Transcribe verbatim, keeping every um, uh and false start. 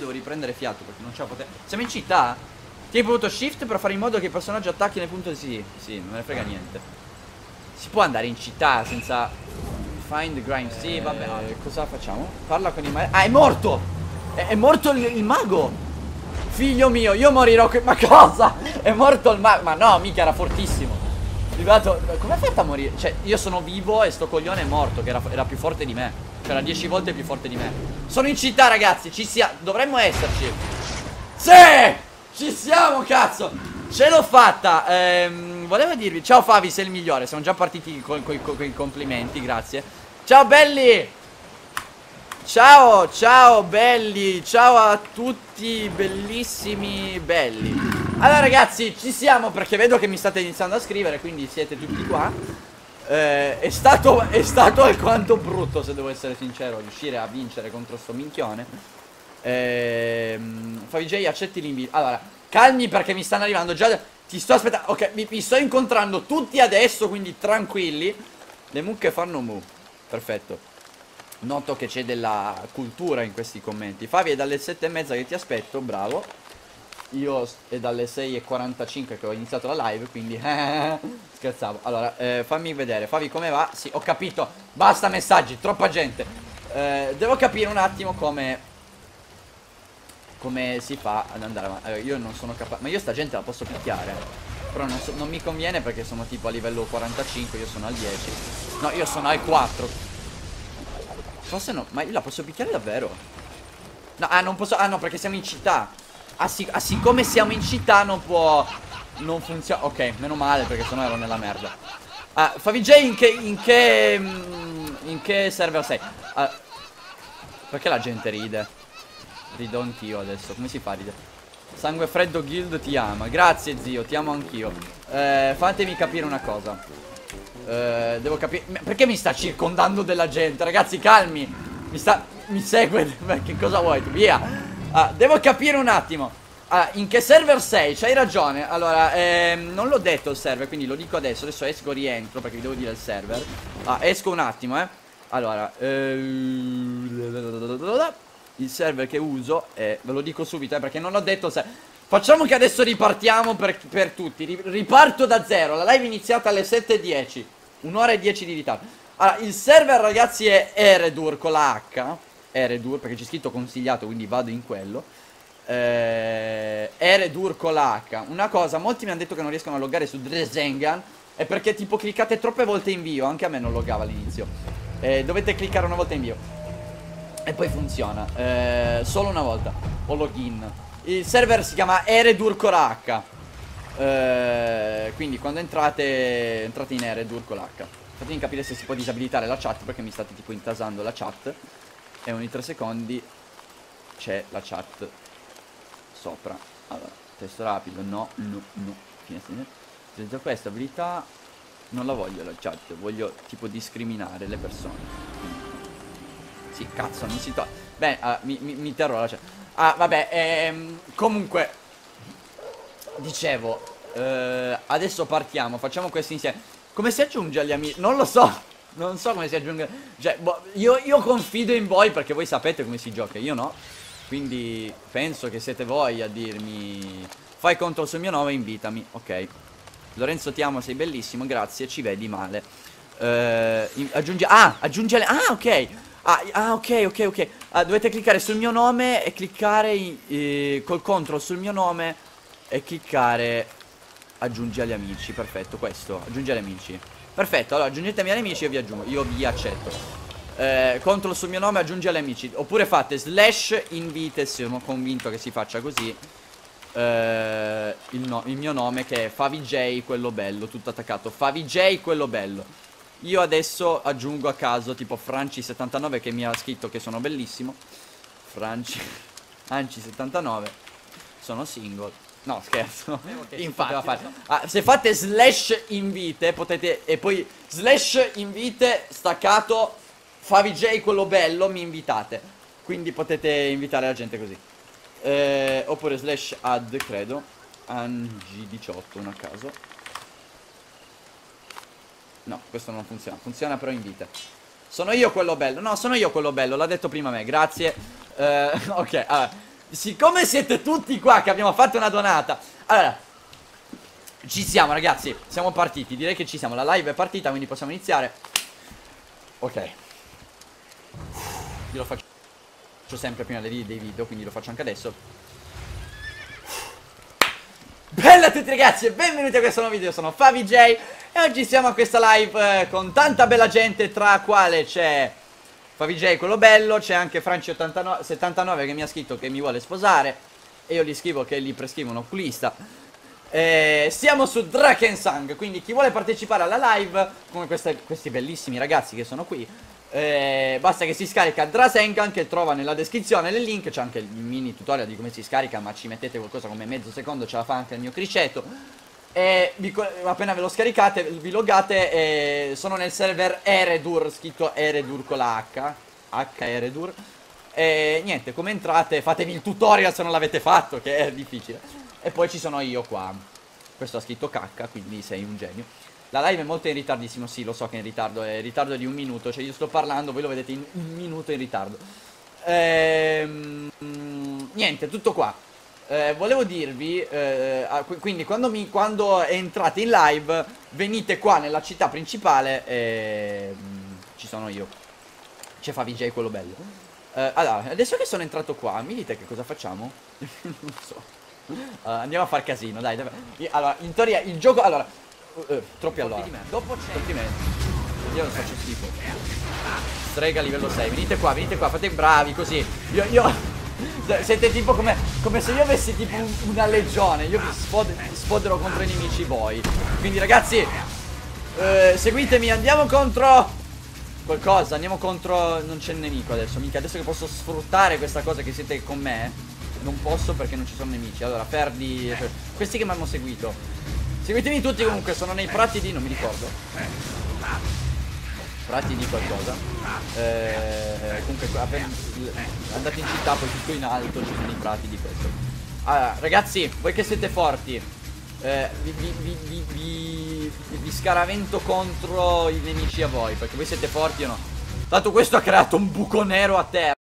devo riprendere fiato perché non ce la potevo. Siamo in città? Ti hai voluto shift per fare in modo che i personaggi attacchino nel punto. Sì, sì, non me ne frega niente. Si può andare in città senza find grind. Sì, vabbè, eh, cosa facciamo? Parla con i ma... Ah, è morto! È, è morto il, il mago! Figlio mio, io morirò qui. Ma cosa? È morto il mago. Ma no, mica era fortissimo. Arrivato... Come ha fatto a morire? Cioè, io sono vivo e sto coglione è morto, che era, era più forte di me. Cioè, era dieci volte più forte di me. Sono in città, ragazzi, ci siamo. Dovremmo esserci. Sì! Ci siamo, cazzo! Ce l'ho fatta. ehm, Volevo dirvi, ciao Favi, sei il migliore. Siamo già partiti con, con, con i complimenti, grazie. Ciao belli. Ciao, ciao belli. Ciao a tutti bellissimi belli. Allora ragazzi, ci siamo perché vedo che mi state iniziando a scrivere, quindi siete tutti qua. eh, È stato, è stato alquanto brutto, se devo essere sincero, riuscire a vincere contro sto minchione. Ehm, Favi J, accetti l'invito. Allora, calmi perché mi stanno arrivando già. Ti sto aspettando. Ok, mi, mi sto incontrando tutti adesso, quindi tranquilli. Le mucche fanno mu. Perfetto. Noto che c'è della cultura in questi commenti. Favi, è dalle sette e mezza che ti aspetto, bravo. Io è dalle sei e quarantacinque che ho iniziato la live, quindi scherzavo. Allora, eh, fammi vedere. Favi, come va? Sì, ho capito. Basta messaggi, troppa gente. eh, Devo capire un attimo come Come si fa ad andare avanti. Allora, io non sono capace. Ma io sta gente la posso picchiare. Però non, so, non mi conviene perché sono tipo a livello quarantacinque. Io sono al dieci. No, io sono al quattro. Forse no. Ma io la posso picchiare davvero? No, ah non posso. Ah no, perché siamo in città. Ah, sì, ah siccome siamo in città non può. Non funziona. Ok, meno male perché sennò ero nella merda. Ah, Favi J, in che. In che. In che server sei? Ah, perché la gente ride? Rido anch'io adesso. Come si fa a ridere? Sangue freddo guild ti ama. Grazie zio, ti amo anch'io. eh, Fatemi capire una cosa. eh, Devo capire. Perché mi sta circondando della gente? Ragazzi, calmi. Mi sta. Mi segue. Che cosa vuoi tu? Via. ah, Devo capire un attimo. ah, In che server sei? C'hai ragione. Allora, ehm, non l'ho detto il server, quindi lo dico adesso. Adesso esco, rientro perché vi devo dire il server. ah, Esco un attimo, eh. Allora, ehm... il server che uso, eh, ve lo dico subito, eh, perché non ho detto se... Facciamo che adesso ripartiamo per, per tutti. Riparto da zero. La live è iniziata alle sette e dieci. Un'ora e dieci di ritardo. Allora, il server, ragazzi, è Eredur con la H. Eredur, perché c'è scritto consigliato, quindi vado in quello. eh, Eredur con la H. Una cosa, molti mi hanno detto che non riescono a loggare su Dresdengan. È perché tipo cliccate troppe volte invio. Anche a me non loggava all'inizio. eh, Dovete cliccare una volta invio e poi funziona, eh, solo una volta. O login. Il server si chiama Eredur con la H. eh, Quindi quando entrate Entrate in Eredur con la H. Fatemi capire se si può disabilitare la chat, perché mi state tipo intasando la chat. E ogni tre secondi c'è la chat sopra. Allora, testo rapido, no, no, no. Finestra. Senza questa abilità non la voglio la chat. Voglio tipo discriminare le persone. Quindi, sì, cazzo, non si toglie. Bene, uh, mi, mi, mi terrò la chat. Ah, vabbè, ehm, comunque dicevo, eh, adesso partiamo, facciamo questo insieme. Come si aggiunge agli amici? Non lo so. Non so come si aggiunge. Cioè, boh, io, io confido in voi perché voi sapete come si gioca, io no. Quindi penso che siete voi a dirmi fai control sul mio nome e invitami. Ok. Lorenzo ti amo, sei bellissimo, grazie, ci vedi male. eh, Aggiungi. Ah, aggiungi alle... Ah, ok. Ah, ah, ok, ok, ok. Ah, dovete cliccare sul mio nome e cliccare in, eh, col control sul mio nome e cliccare aggiungi agli amici. Perfetto, questo, aggiungi agli amici. Perfetto, allora aggiungetemi agli amici e io vi aggiungo. Io vi accetto. eh, Control sul mio nome, aggiungi agli amici. Oppure fate slash invite. Sono convinto che si faccia così. eh, il, no, il mio nome che è FaviJ quello bello, tutto attaccato. FaviJ quello bello. Io adesso aggiungo a caso tipo Franci settantanove che mi ha scritto che sono bellissimo. Franci Franci settantanove. Sono single. No, scherzo. Infatti fare. Ah, se fate slash invite potete. E poi slash invite staccato FaviJ quello bello, mi invitate. Quindi potete invitare la gente così. eh, Oppure slash add, credo Angi diciotto, un a caso. No, questo non funziona. Funziona però invite. Sono io quello bello. No, sono io quello bello. L'ha detto prima me. Grazie. eh, Ok, allora siccome siete tutti qua che abbiamo fatto una donata, allora, ci siamo ragazzi, siamo partiti, direi che ci siamo, la live è partita, quindi possiamo iniziare. Ok. Io lo faccio sempre prima dei video, quindi lo faccio anche adesso. Bella a tutti ragazzi e benvenuti a questo nuovo video, sono FaviJ e oggi siamo a questa live eh, con tanta bella gente, tra quale c'è FaviJ quello bello, c'è anche Franci settantanove che mi ha scritto che mi vuole sposare e io gli scrivo che gli prescrivo un oculista. Eh, siamo su Drakensang, quindi chi vuole partecipare alla live, come queste, questi bellissimi ragazzi che sono qui, eh, basta che si scarica Drasengan, che trova nella descrizione nel link, c'è anche il mini tutorial di come si scarica, ma ci mettete qualcosa come mezzo secondo, ce la fa anche il mio criceto. E vi, appena ve lo scaricate, vi loggate e sono nel server Eredur, scritto Eredur con la H, H Eredur. E niente, come entrate fatevi il tutorial se non l'avete fatto, che è difficile. E poi ci sono io qua. Questo ha scritto cacca, quindi sei un genio. La live è molto in ritardissimo, sì, lo so che è in ritardo, è in ritardo di un minuto, cioè io sto parlando, voi lo vedete in un minuto in ritardo. Ehm, niente, tutto qua. Eh, volevo dirvi, eh, quindi quando, mi, quando entrate in live, venite qua nella città principale e ci sono io. C'è FaviJ quello bello. Eh, allora, adesso che sono entrato qua, mi dite che cosa facciamo? Non so. Uh, andiamo a far casino, dai, dai. Allora, in teoria il gioco. Allora, uh, uh, troppi allora. Dopo c'è. Io lo faccio schifo. Strega livello sei. Venite qua, venite qua, fate bravi così. Io, io. Siete tipo come. Come se io avessi tipo un, una legione. Io vi sfod sfoderò contro i nemici voi. Quindi ragazzi, uh, seguitemi, andiamo contro qualcosa. Andiamo contro. Non c'è il nemico adesso. Mica adesso che posso sfruttare questa cosa che siete con me. Non posso perché non ci sono nemici. Allora, Ferdi, questi che mi hanno seguito, seguitemi tutti comunque, sono nei prati di... non mi ricordo. Prati di qualcosa. Eh, comunque, andate in città, poi tutto in alto, ci sono i prati di questo. Allora, ragazzi, voi che siete forti, eh, vi, vi, vi, vi, vi, vi scaravento contro i nemici a voi, perché voi siete forti o no? Tanto questo ha creato un buco nero a terra.